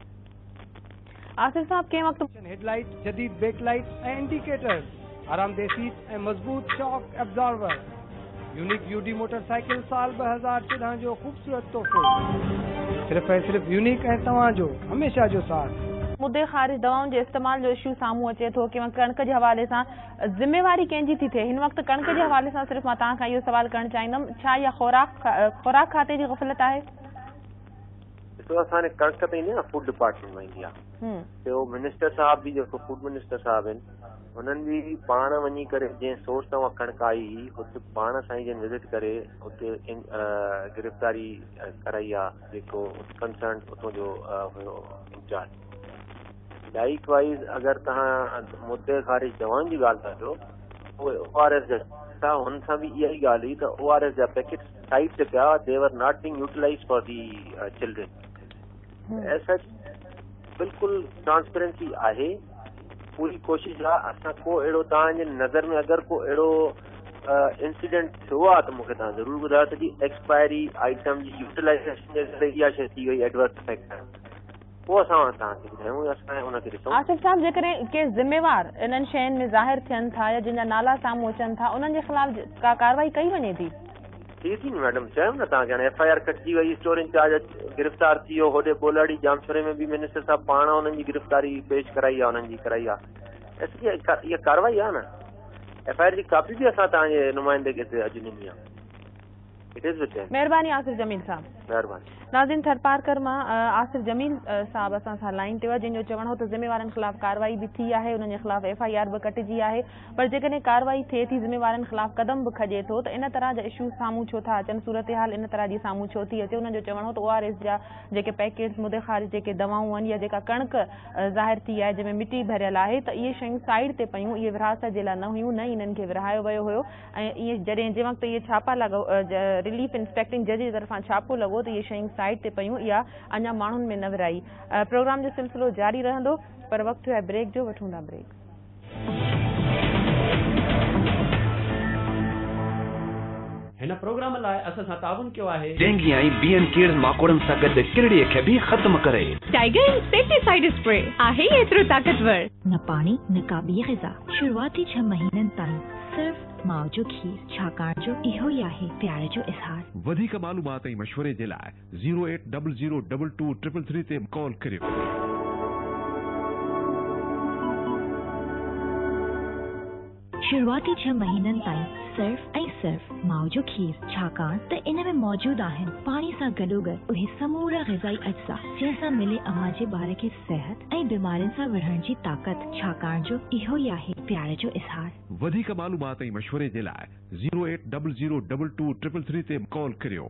Asif साहब कंहिं वक़्तु हेडलाइट, जदीद बैकलाइट ऐं इंडिकेटर, आरामदेह सीट ऐं मज़बूत shock absorber, unique UD motorcycle साल ॿ हज़ार चोॾहं जो ख़ूबसूरत तोहफ़ो, सिर्फ़ ऐं सिर्फ़ यूनिक ऐं तव्हांजो हमेशह जो साथ। मुद्दे ख़ारिज दवाउनि जे इस्तेमाल जो इशू साम्हूं अचे थो कि कणिक जे हवाले सां ज़िम्मेवारी कंहिंजी थी थिए। हिन वक़्तु कणिक जे हवाले सां सिर्फ़ु मां तव्हां खां इहो सवाल करणु चाहींदमि, छा इहा ख़ुराक ख़ुराक खाते जी ग़फ़लत आहे? ॾिसो असांजे कणिक त ईंदी आहे फूड डिपार्टमेंट में ईंदी आहे, ॿियो मिनिस्टर साहब बि जेको फूड मिनिस्टर साहब आहिनि हुननि बि पाण वञी करे जंहिं सोर्स तां कणिक आई हुई हुते पाण साईं जन विज़िट करे हुते गिरफ़्तारी कराई आहे जेको कंसर्न उतां जो हुयो इंचार्ज। लाइक वाइज़ अगरि तव्हां मुद्दे ख़ारिज दवाउनि जी ॻाल्हि था कयो उहे ओ आर एस जा हुन सां बि इहा ई ॻाल्हि हुई त ओ आर एस जा पैकेट साइड ते पिया, they were not being utilize for the children. ऐसा बिल्कुलु ट्रांसपेरेंसी आहे, पूरी कोशिशि आहे। असां को अहिड़ो तव्हांजे नज़र में अगरि को अहिड़ो इंसिडेंट थियो आहे त मूंखे तव्हां ज़रूरु ॿुधायो त जी एक्सपायरी आइटम जी यूटिलाइज़ेशन जे करे इहा शइ थी वई एडवर्स इफेक्ट आहे, पोइ असां तव्हांखे ॿुधायूं असां हुनखे ॾिसूं। आसिफ साहब, जेकॾहिं के ज़िम्मेवार इन्हनि शयुनि में ज़ाहिर थियनि था या जिन जा नाला साम्हूं अचनि था उन्हनि जे ख़िलाफ़ का कार्रवाई कई वञे थी? थी थी न मैडम, चयमि न तव्हांखे हाणे एफ आई आर कटिजी वई, स्टोर इंचार्ज गिरफ़्तार थी वियो, होॾे बोलाड़ी जामछोरे में बि मिनिस्टर साहब पाण हुननि जी गिरफ़्तारी पेश कराई आहे, हुननि जी कराई आहे। इहा कार्रवाई आहे न, एफ आई आर जी कापी बि असां तव्हांजे नुमाइंदे खे अॼु ॾिनी आहे। महिरबानी आसिफ जमील साहब। महिरबानी। नाज़रीन, थरपारकर मां आसिफ जमील साहब असां सां लाइन ते हुआ, जिन जो चवणु हो त ज़िम्मेवारनि ख़िलाफ़ कार्रवाई बि थी आहे, उन्हनि जे ख़िलाफ़ एफ आई आर बि कटिजी आहे, पर जेकॾहिं कार्रवाई थिए थी ज़िम्मेवारनि ख़िलाफ़ क़दम बि खॼे थो त इन तरह जा इशूज़ साम्हूं छो था अचनि, सूरत हाल इन तरह जी साम्हूं छो थी अचे। उन्हनि जो चवणु हो त ओ आर एस जा जेके पैकेट्स मुद्दे ख़ारिज जेके दवाऊं आहिनि या जेका कणिक ज़ाहिर थी आहे जंहिंमें मिटी भरियल आहे त इहे शयूं साइड ते पयूं, इहे विरासत जे लाइ न हुयूं, न इन्हनि खे विरहायो वियो हुयो। ऐं इहे जॾहिं जंहिं वक़्तु इहे छापा लॻो, रिलीफ इंस्पेक्टिंग जज जी तरफ़ां छापो लॻो त इहे शयूं साइड ते पयूं, इहा अञा माण्हुनि में न विराई। प्रोग्राम जो सिलसिलो जारी रहंदो, पर वक़्तु आहे ब्रेक जो, वठूं था ब्रेक। हिन प्रोग्राम लाइ असां सां ताउन कयो आहे डेंगी ऐं ॿियनि कीड़नि माकोड़नि सां गॾु किरड़ीअ खे बि ख़त्म करे टाइगर इंसेक्टिसाइड स्प्रे आहे एतिरो ताक़तवर, न पाणी न का ॿी ग़िज़ा, शुरूआती छह महीननि ताईं सिर्फ़ माउ जो खीर, छाकाणि जो इहो ई आहे प्यार जो इज़हार। वधीक मालूमात ऐं मशवरे जे लाइ zero eight double zero double two triple three ते कॉल करियो। शुरूआती छह महीननि ताईं सिर्फ़ ऐं सिर्फ़ माउ जो खीर, छाकाणि त इन में मौजूदु आहिनि पाणी सां गॾोगॾु उहे समूरा ग़िज़ाई अज्जा जंहिंसां मिले अव्हां जे ॿार खे सिहत ऐं बीमारियुनि सां विढ़ण जी ताक़त, छाकाणि जो इहो ई आहे प्यार जो इज़हार। वधीक मालूमात ऐं मशवरे जे लाइ zero eight double zero double two triple three ते कॉल करियो।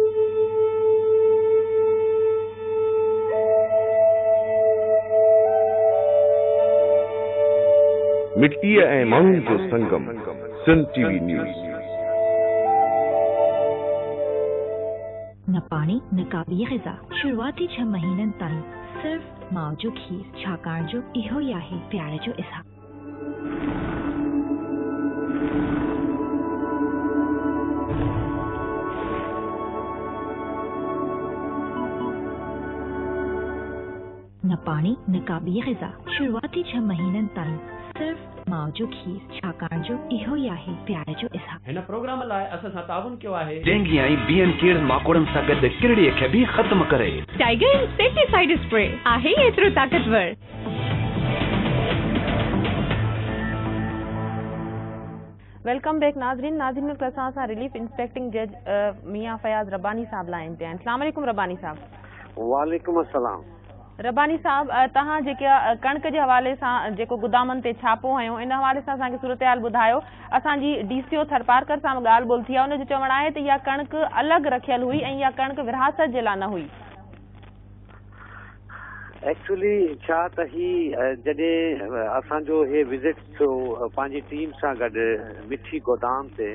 मिट्टी ऐं माण्हुनि जो संगम, सिंध टीवी न्यूज़। न पाणी न का ॿी ग़िज़ा, शुरूआती छह महीननि ताईं सिर्फ़ माउ जो खीर, छाकाणि जो इहो ई आहे प्यार जो इज़हार। न पाणी न का ॿी ग़िज़ा। शुरूआती छह महीननि ताईं सिर्फ़ माउ जो खीर, छाकाणि जो इहो ई आहे प्यार जो इज़हार। हिन प्रोग्राम लाइ असां सां ताउन कयो आहे डेंगी ऐं ॿियनि कीड़नि माकोड़नि सां गॾु किरड़ीअ खे बि ख़त्म करे टाइगर इंसेक्टिसाइड स्प्रे आहे एतिरो ताक़तवर। वेलकम बैक नाज़रीन। नाज़रीन में असां सां रिलीफ इंस्पेक्टिंग जज मियां फयाज़ रब्बानी साहब लाइन ते आहिनि। अस्सलाम वालेकुम रब्बानी साहब। वालेकुम अस्सलाम। रब्बानी साहब, तव्हां जेके कणक जे हवाले सां जेको गोदामनि ते छापो हयो इन हवाले सां असांखे सूरत-हाल ॿुधायो। असांजी डीसीओ थरपारकर सां ॻाल्हि ॿोल थी आहे, उनजो चवणु आहे त इहा कणक अलॻि रखियल हुई ऐं इहा कणक विरासत जे लाइ न हुई। एक्चुअली छा त ही जॾहिं असांजो हे विज़िट थियो पंहिंजी टीम सां गॾु मिठी गोदाम ते,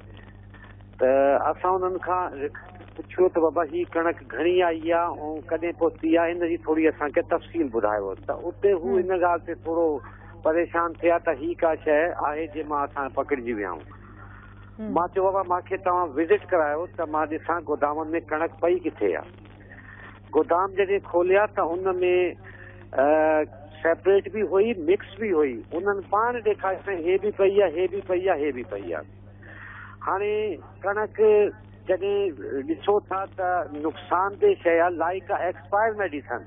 त असां उन्हनि खां पुछियो त बाबा ही कणक घणी आई आहे ऐं कॾहिं पहुती आहे, इन जी थोरी असांखे तफ़सील ॿुधायो। त उते हू इन ॻाल्हि ते थोरो परेशान थिया त ही का शइ आहे जंहिं मां असां पकड़िजी विया आहियूं। मां चयो बाबा मूंखे तव्हां विज़िट करायो त मां ॾिसां गोदामनि में कणक पई किथे आहे। गोदाम जॾहिं खोलिया त उन में सेपरेट बि हुई, मिक्स बि हुई। उन्हनि पाण ॾेखारियो हे बि पई आहे, हे बि पई आहे, हे बि पई आहे। हाणे कणक जॾहिं ॾिसो था त नुक़सानदेह शइ आहे, लाइक आहे एक्सपायर मेडिसन,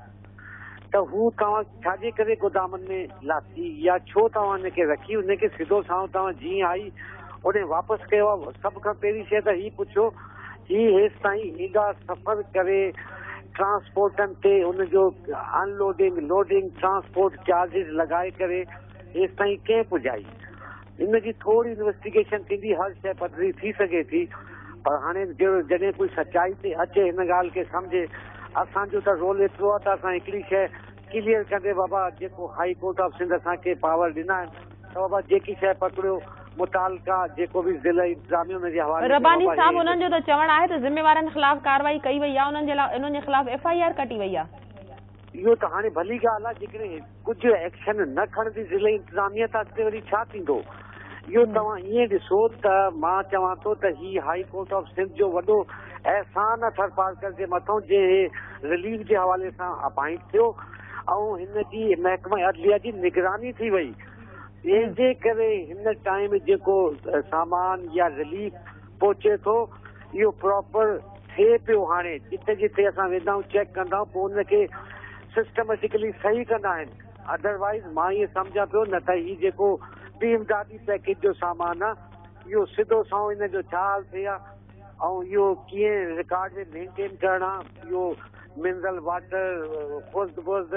त हू तव्हां छाजे करे गोदामनि में लाथी या छो तव्हां हिनखे रखी? हुनखे सिधो सां तव्हां जीअं आई उन वापसि कयो आहे। सभ खां पहिरीं शइ त हीअ पुछो, हीअ हेसि ताईं एॾा सफ़र करे ट्रांसपोर्टनि ते उनजो अनलोडिंग लोडिंग ट्रांसपोर्ट चार्जिस लॻाए करे हेसि ताईं कंहिं पुॼाई? इनजी थोरी इन्वेस्टिगेशन थींदी, हर शइ पधरी थी सघे थी। पर हाणे जॾहिं कोई सचाई ते अचे हिन ॻाल्हि खे सम्झे, असांजो त रोल एतिरो आहे त असां हिकिड़ी शइ क्लियर कंदे बाबा जेको हाई कोर्ट ऑफ सिंध असांखे पावर ॾिना आहिनि त बाबा जेकी शइ पकड़ियो मुतालका जेको बि ज़िला इंतज़ामिया हुनजे हवाले। रब्बानी साहब, उन्हनि जो त चवणु आहे त ज़िम्मेवारनि ख़िलाफ़ कार्रवाई कई वई आहे, उन्हनि जे लाइ उन्हनि जे ख़िलाफ़ एफ आई आर कटी वई आहे। इहो त हाणे भली ॻाल्हि आहे, जेकॾहिं कुझु एक्शन न खणंदी ज़िला इंतज़ामिया त अॻिते वरी छा थींदो? इहो तव्हां ईअं ॾिसो त मां चवां थो त ही हाई कोर्ट ऑफ सिंध जो वॾो अहसान आहे थरपारकर जे मथां, जंहिं रिलीफ जे हवाले सां अपॉइंट थियो ऐं हिन जी महकमा अदलिया जी निगरानी थी वई। जंहिंजे करे हिन टाइम जेको सामान या रिलीफ पहुचे थो इहो प्रॉपर थिए पियो। हाणे जिते जिते असां वेंदा आहियूं चेक कंदा आहियूं, पोइ हुनखे सिस्टमेटिकली सही कंदा आहिनि। अदरवाइज़ मां इहे सम्झां पियो न त हीउ जेको बि इमदादी पैकेज जो सामान आहे इहो सिधो सां हिन जो छा हाल थिए आहे ऐं इहो कीअं रिकॉर्ड में मेंटेन करणु आहे। इहो मिनरल वाटर खुर्द बुर्द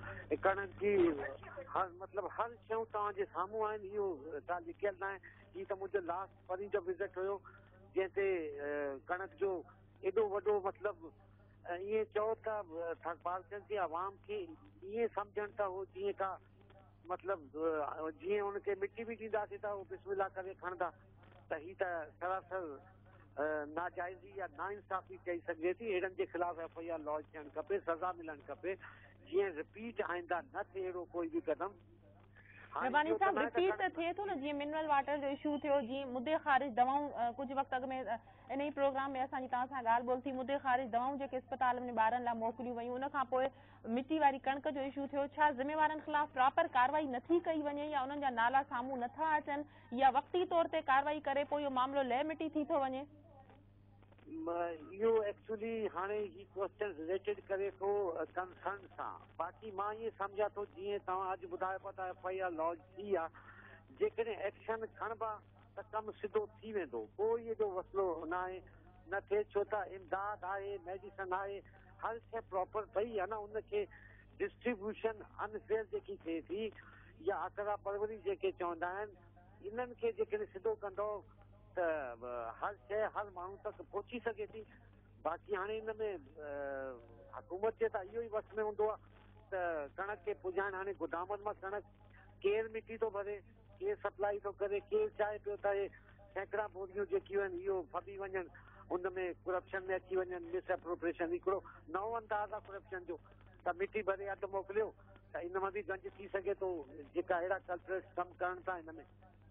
कणनि जी हर मतिलबु हर शयूं तव्हांजे साम्हूं आहिनि। इहो तव्हां लिखियल न आहे। हीअ त मुंहिंजो लास्ट परी जो विज़िट हुयो जंहिं ते कणक जो एॾो वॾो मतिलबु ईअं चओ त थरपारकर जे आवाम खे ईअं सम्झनि था हो जीअं का मतिलबु जीअं हुनखे मिटी बि ॾींदासीं त उहो बिस्मिल्लाह करे खणंदा। त हीअ त सरासर नाजाइज़ी या नाइंसाफ़ी चई सघिजे थी। अहिड़नि जे ख़िलाफ़ एफ आई आर लॉन्च थियणु खपे, सज़ा मिलणु खपे, जीअं रिपीट आईंदा न थिए अहिड़ो कोई बि कदम। रब्बानी साहब, रिपीट त थिए थो न, जीअं मिनरल वाटर जो इशू थियो, जीअं मुद्दे ख़ारिज दवाऊं कुझु वक़्तु अॻु में इन ई प्रोग्राम में असांजी तव्हां सां ॻाल्हि ॿोल थी, मुद्दे ख़ारिज दवाऊं जेके अस्पताल में ॿारनि लाइ मोकिलियूं वयूं, उन खां पोइ मिटी वारी कणक जो इशू थियो। छा ज़िम्मेवारनि ख़िलाफ़ प्रॉपर कार्रवाई नथी कई वञे या उन्हनि जा नाला साम्हूं नथा अचनि या वक़्ती तौर ते कार्रवाई करे पोइ इहो मामिलो लह मिटी थी थो वञे? इहो एक्चुअली हाणे ही क्वेश्चन रिलेटेड करे थो कंसर्न सां। बाक़ी मां ईअं सम्झां थो जीअं तव्हां अॼु ॿुधायो पिया त एफ आई आर लॉन्च थी आहे, जेकॾहिं एक्शन खणबा त कमु सिधो थी वेंदो, कोई एॾो मसइलो न आहे न थिए। छो त इमदाद आहे, मेडिसन आहे, हर शइ प्रॉपर पई आहे न। उनखे डिस्ट्रीब्यूशन अनफेयर जेकी थिए थी या अकड़ा परवरी जेके चवंदा आहिनि, इन्हनि खे जेकॾहिं सिधो कंदो त हर शइ हर माण्हू तक पहुची सघे थी। बाक़ी हाणे हिन में हुकूमत जे त इहो ई वस में हूंदो आहे त कणक खे पुॼाइण। हाणे गोदामनि मां कणक केरु मिटी थो भरे, केरु सप्लाई थो करे, केरु चाहे पियो त हे सैकड़ा बोरियूं जेकियूं आहिनि इहो फबी वञनि, उन में करप्शन में अची वञनि, मिस एप्रोप्रिएशन। हिकिड़ो नओं अंदाज़ आहे करप्शन जो त मिटी भरे अधु मोकिलियो त इन मां बि गंज थी सघे थो, जेका अहिड़ा कल्प्रेट्स कमु करण था हिन में।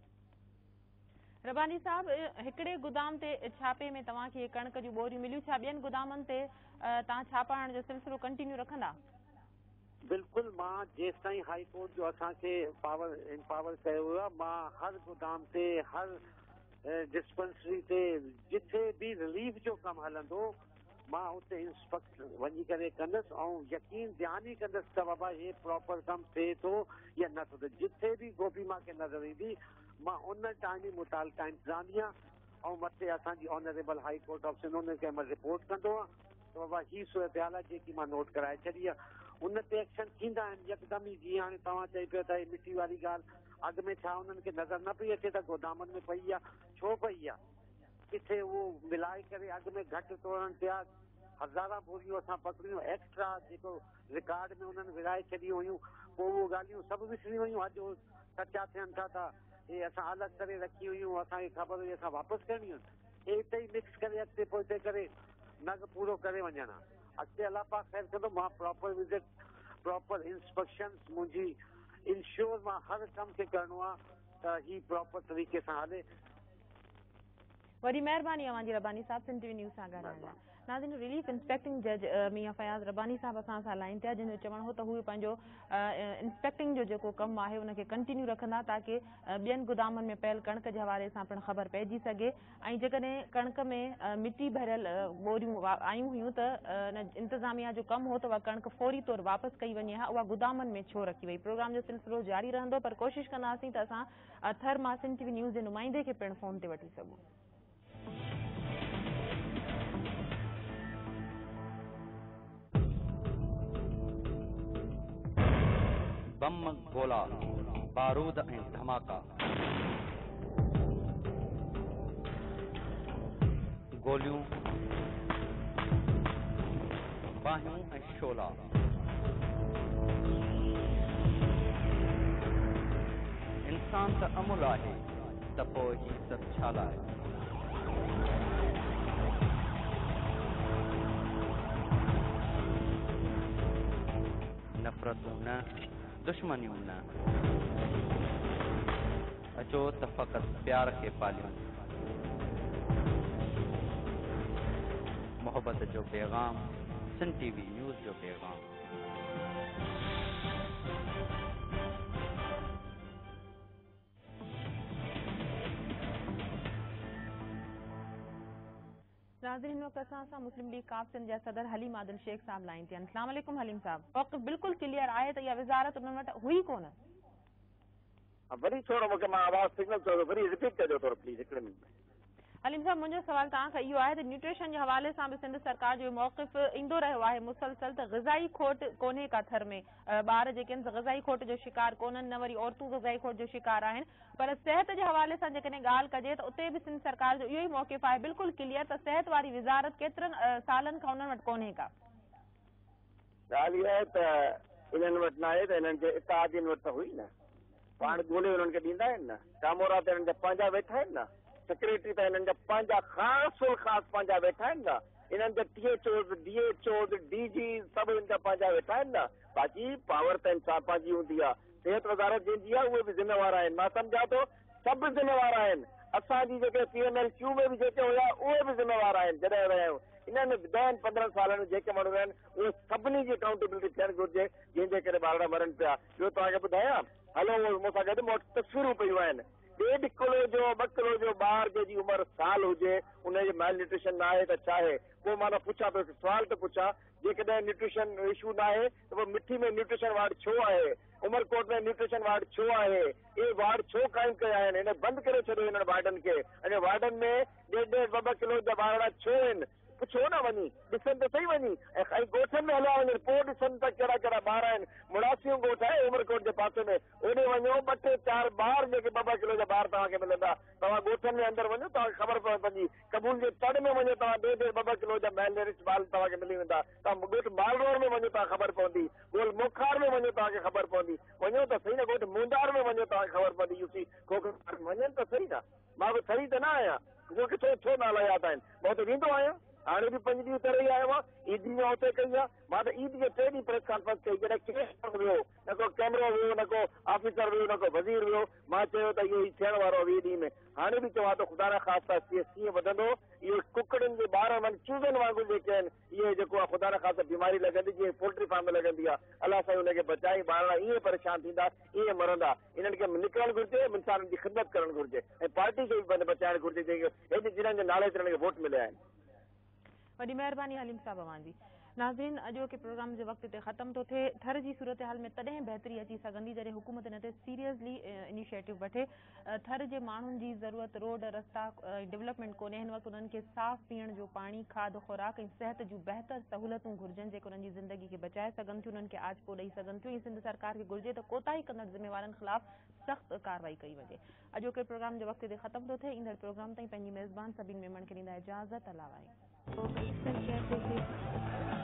रब्बानी साहब, हिकिड़े गोदाम ते छापे में तव्हांखे कणक जूं बोरियूं मिलियूं, छा ॿियनि गोदामनि ते तव्हां छापा हणण जो सिलसिलो कंटिन्यू रखंदा? बिल्कुलु मां जेसि ताईं हाई कोर्ट जो असांखे पावर इम्पावर कयो वियो आहे, मां हर गोदाम ते हर डिस्पेंसरी ते जिथे बि रिलीफ जो कमु हलंदो मां उते इंस्पेक्ट वञी करे कंदुसि ऐं यकीन ध्यानु ई कंदुसि त बाबा हे प्रॉपर कमु थिए थो या नथो थिए। जिथे बि गोभी मां खे नज़र ईंदी मां उन टाइम ई मुतालिका इंतज़ामिया ऐं मथे असांजी ऑनरेबल हाई कोर्ट ऑप्शन उन खे मां रिपोर्ट कंदो आहियां त बाबा ही सूरत हाल आहे जेकी मां नोट कराए छॾी आहे। उन ते एक्शन थींदा आहिनि यकदमि ई। जीअं हाणे तव्हां चई पियो त मिटी वारी ॻाल्हि, अॻु में छा उन्हनि खे नज़र न पई अचे त गोदामनि में पई आहे, छो पई आहे? किथे उहो मिलाए करे अॻु में घटि तोड़नि पिया, हज़ारा बोरियूं असां पकड़ियूं एक्स्ट्रा जेको रिकॉर्ड में उन्हनि विराए छॾियूं हुयूं, पोइ उहो ॻाल्हियूं सभु विसरी वयूं। अॼु कचा थियनि था त हे असां अलॻि करे रखी हुयूं, असांखे ख़बर हुई असां वापसि करणियूं आहिनि। हे हिते ई मिक्स करे अॻिते पोइ करे नग पूरो करे वञनि। अॻिते अलाह पाक ख़ैर कंदो, मां प्रॉपर विज़िट प्रॉपर इंस्पेक्शन मुंहिंजी इंश्योर मां हर कम खे करणो आहे त ही प्रॉपर तरीक़े सां हले। वॾी महिरबानी अवांजी रबानी साहब, सिंध टीवी न्यूज़ सां ॻाल्हाइण लाइ। नाज़रीन, रिलीफ इंस्पेक्टिंग जज मियां फयाज़ रबानी साहब असां सां लाइन थिया, जिन जो चवणु हो त उहे पंहिंजो इंस्पेक्टिंग जो जेको कमु आहे उनखे कंटिन्यू रखंदा ताकि ॿियनि गोदामनि में पयल कणिक जे हवाले सां पिणु ख़बर पइजी सघे। ऐं जेकॾहिं कणिक में मिटी भरियल बोरियूं आयूं हुयूं त इंतज़ामिया जो कमु हो त उहा कणिक फौरी तौर वापसि कई वञे हा, उहा गोदामनि में छो रखी वई। प्रोग्राम जो सिलसिलो जारी रहंदो, पर कोशिशि कंदासीं त असां थर मां सिंध टीवी न्यूज़ जे नुमाइंदे खे पिणु फ़ोन ते वठी सघूं। बम गोला बारूद ऐं धमाका, गोलियूं बाहियूं ऐं शोला, इंसान त अमुल आहे त पोइ ही सभु छा लाइ? नफ़रतूं न, दुश्मनियूं न, अचो त फ़क़ति प्यार खे पालियूं। मोहब्बत जो पैगाम, सिंध टीवी न्यूज़ जो पैगाम। नाज़रीन, वक्त असां सां मुस्लिम लीग काफ सिंध जा सदर हलीम आदिल शेख साहब लाइन ते। अस्सलाम वालेकुम हलीम साहब। वक्त बिल्कुल क्लियर आहे त इहा वज़ारत उन्हनि वटि हुई कोन? वरी थोरो मूंखे मां आवाज़ सिग्नल थोरो वरी रिपीट कजो थोरो प्लीज हिकिड़े मिनट में। हलीम साहब, मुंहिंजो सवाल तव्हां खां इहो आहे त न्यूट्रिशन जे हवाले सां बि सिंध सरकार जो मौक़िफ़ ईंदो रहियो आहे मुसलसल त ग़िज़ाई खोट कोन्हे का थर में, ॿार जेके आहिनि ग़िज़ाई खोट जो शिकार कोन्हनि, न वरी औरतूं ग़िज़ाई खोट जो शिकार आहिनि, पर सिहत जे हवाले सां जेकॾहिं ॻाल्हि कजे त उते बि सिंध सरकार जो इहो ई मौक़िफ़ आहे बिल्कुलु क्लियर त सिहत वारी वज़ारत केतिरनि सालनि खां उन्हनि वटि कोन्हे का। ॻाल्हि इहा आहे त इन्हनि वटि न आहे त इन्हनि जे इताद वटि त हुई न, पाण ॻोल्हे उन्हनि खे ॾींदा आहिनि न, कामोरा त इन्हनि जा पंहिंजा वेठा आहिनि न, सेक्रेटरी त हिननि जा पंहिंजा ख़ासि ख़ासि पंहिंजा वेठा आहिनि न, इन्हनि जा T H Os D H Os D G सभु हिन जा पंहिंजा वेठा आहिनि न। बाक़ी पावर त इंसान पंहिंजी हूंदी आहे, सिहत वज़ारत जंहिंजी आहे उहे बि ज़िम्मेवार आहिनि। मां सम्झां थो सभु ज़िम्मेवार आहिनि, असांजी जेके पी एम एल क्यू में बि जेके हुया उहे बि ज़िम्मेवार आहिनि। जॾहिं रहिया इन्हनि ॾहनि पंद्रहनि सालनि में जेके माण्हू आहिनि उहे सभिनी जी अकाउंटेबिलिटी थियणु घुरिजे, जंहिंजे करे ॿार मरनि पिया। ॿियो तव्हांखे ॿुधायां, हलो मूंसां गॾु मूं वटि तस्वीरूं पियूं आहिनि, ॾेढ किलो जो ॿ किलो जो ॿार जंहिंजी उमिरि साल हुजे उनजी मेल न्यूट्रिशन न आहे त छा आहे? पोइ मां पुछां पियो सुवाल त पुछां, जेकॾहिं न्यूट्रिशन इशू न आहे त पोइ मिठी में न्यूट्रिशन वार्ड छो आहे, उमरकोट में न्यूट्रिशन वार्ड छो आहे? इहे वार्ड छो क़ाइमु कया आहिनि? हिन बंदि करे छॾियो हिननि वार्डनि खे। अने वार्डनि में ॾेढ ॾेढ ॿ ॿ किलो जा ॿार छो आहिनि? पुछो न वञी, ॾिसनि त सही वञी, ऐं ॻोठनि में हलिया वञनि पोइ ॾिसनि त कहिड़ा कहिड़ा ॿार आहिनि। मुड़ासियूं ॻोठ आहे उमरकोट जे पासे में, होॾे वञो ॿ टे चारि ॿार जेके ॿ ॿ किलो जा ॿार तव्हांखे मिलंदा। तव्हां ॻोठनि में अंदरि वञो तव्हांखे ख़बर पवंदी, कबूल जे तड़ में वञो तव्हां ॾेढ ॾेढ ॿ ॿ किलो जा मैलनरिश ॿार तव्हांखे मिली वेंदा। तव्हां ॻोठ मालरोड में वञो तव्हां ख़बर पवंदी, गोल मोखार में वञो तव्हांखे ख़बर पवंदी, वञो त सही न ॻोठ मुंदार में वञो तव्हांखे ख़बर पवंदी। यूसी खोखर वञनि त सही न, मां बि सही त न आहियां, मूंखे छो छो नाला यादि आहिनि, मां त वेंदो आहियां। हाणे बि पंज ॾींहं करे ई आयो आहे, ईद में हुते कई आहे, मां त ईद जे टे ॾींहं प्रेस कॉन्फ्रेंस कई, जॾहिं केरु वियो न को कैमरो वियो, न को ऑफिसर वियो, न को वज़ीर वियो, मां चयो त इहो ई थियण वारो आहे वीह ॾींहं में। हाणे बि चवां थो ख़ुदा न ख़ासि कीअं वधंदो, इहो कुकड़नि जे ॿार माना चूज़नि वांगुरु जेके आहिनि इहे जेको आहे ख़ुदा न ख़ासि बीमारी लॻंदी जीअं पोल्ट्री फार्म में लॻंदी आहे, अलाह साईं हुनखे बचाई, ॿार ईअं परेशान थींदा, ईअं मरंदा। इन्हनि खे निकिरणु घुरिजे, इंसाननि जी ख़िदमत करणु घुरिजे ऐं पार्टी खे बि बचाइणु घुरिजे जेके हेॾे जिन्हनि जे नाले ते हिननि खे वोट मिलिया आहिनि। वॾी महिरबानी हलीम साहब अवांजी। नाज़रीन, अॼो के प्रोग्राम जो वक़्त हिते ख़त्म थो थिए। थर जी सूरत हाल में तॾहिं बहितरी अची सघंदी जॾहिं हुकूमत इन ते सीरियसली इनिशिएटिव वठे। थर जे माण्हुनि जी ज़रूरत रोड रस्ता डेवलपमेंट कोन्हे, हिन वक़्तु उन्हनि खे साफ़ पीअण जो पाणी, खाद खुराक ऐं सिहत जूं बहितर सहूलियतूं घुरिजनि जेके उन्हनि जी ज़िंदगी खे बचाए सघनि थियूं, उन्हनि खे आजपो ॾेई सघनि थियूं। ऐं सिंध सरकार खे घुरिजे त कोताही कंदड़ ज़िम्मेवारनि ख़िलाफ़ सख़्त कार्रवाई कई वञे। अॼोके प्रोग्राम जो वक़्त हिते ख़त्म थो थिए। ईंदड़ प्रोग्राम ताईं पंहिंजी मेज़बान सभिनी मेमण खे ॾींदा इजाज़त। अलाह